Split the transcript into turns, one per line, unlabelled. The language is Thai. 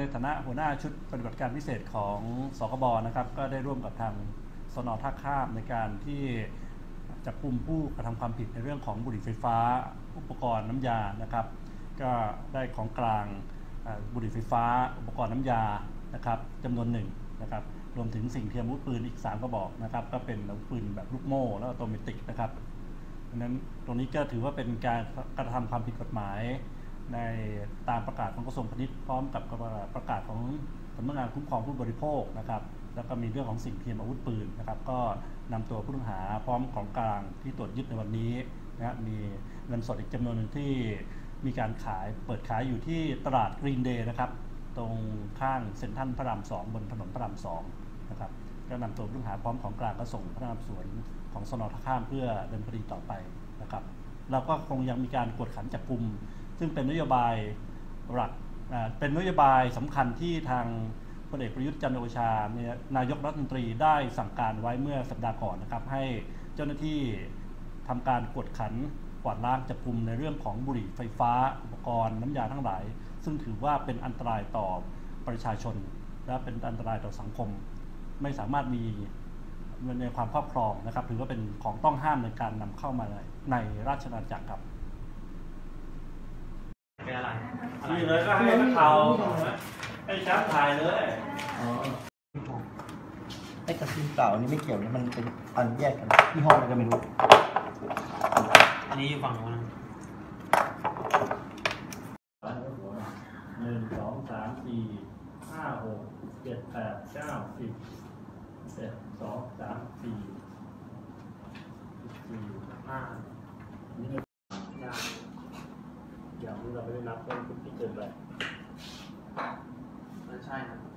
ฐานะหัวหน้าชุดปฏิบัติการพิเศษของสคบนะครับก็ได้ร่วมกับทางสน.ท่าข้ามในการที่จับกุมผู้กระทำความผิดในเรื่องของบุหรี่ไฟฟ้าอุปกรณ์น้ำยานะครับก็ได้ของกลางบุหรี่ไฟฟ้าอุปกรณ์น้ำยานะครับจำนวนหนึ่งนะครับรวมถึงสิ่งเทียมอาวุธปืนอีก3 กระบอกนะครับก็เป็นอาวุธปืนแบบลูกโม่และออโตเมติกนะครับดังนั้นตรงนี้ก็ถือว่าเป็นการกระทำความผิดกฎหมายในตามประกาศของกระทรวงพาณิชย์พร้อมกับประกาศของสำนักงานคุ้มครองผู้บริโภคนะครับแล้วก็มีเรื่องของสิ่งเทียมอาวุธปืนนะครับก็นำตัวผู้ต้องหาพร้อมของกลางที่ตรวจยึดในวันนี้นะมีเงินสดอีกจำนวนหนึ่งที่มีการเปิดขายอยู่ที่ตลาดกรีนเดย์นะครับตรงข้างเซ็นทรัลพระราม2บนถนนพระราม2นะครับก็นำตัวผู้ต้องหาพร้อมของกลางก็ส่งพนักงานสอบสวนของสน.ท่าข้ามเพื่อดำเนินคดีต่อไปนะครับเราก็คงยังมีการกวดขันจับกุมซึ่งเป็นนโยบายหลักเป็นนโยบายสำคัญที่ทางพลเอกประยุทธ์จันทร์โอชานายกรัฐมนตรีได้สั่งการไว้เมื่อสัปดาห์ก่อนนะครับให้เจ้าหน้าที่ทำการกวดขันกวาดล้างจับกุมในเรื่องของบุหรี่ไฟฟ้าอุปกรณ์น้ำยาทั้งหลายซึ่งถือว่าเป็นอันตรายต่อประชาชนและเป็นอันตรายต่อสังคมไม่สามารถมีในความครอบครองนะครับถือว่าเป็นของต้องห้ามในการนำเข้ามาในราชอาณาจักรครับ
เป็นอะไร
นี่เลยก็ให้นักข่าวให้ชัดถ่ายเลย
ไอ้กระสุนเปล่านี่ไม่เกี่ยวนะมันเป็นอันแยกกันที่ห้องอะไรก็ไม่รู้
อันนี้อยู่ฝั่งนู้น
1 2 3 4 5 6 7 8 9 10 1 2 3 4 5นี่อย่างนี้เราไม่ได้นับต้นทุกที่เกินไป
ใช่ครับ